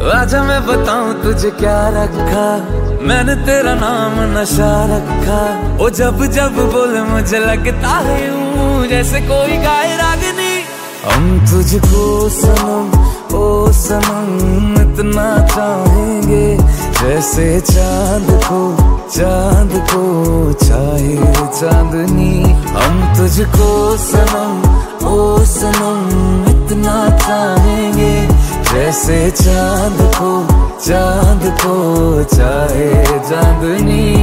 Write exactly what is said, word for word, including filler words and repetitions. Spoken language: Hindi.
आजा मैं बताऊं तुझे क्या रखा, मैंने तेरा नाम नशा रखा। ओ जब जब बोले मुझे लगता है यूं जैसे कोई गाए रागनी। हम तुझको सनम ओ सनम इतना चाहेंगे, जैसे चांद को चांद को चाहे चांदनी। हम तुझको सनम ओ सनम इतना चाहेंगे, जैसे चांद को चांद को चाहे चांदनी।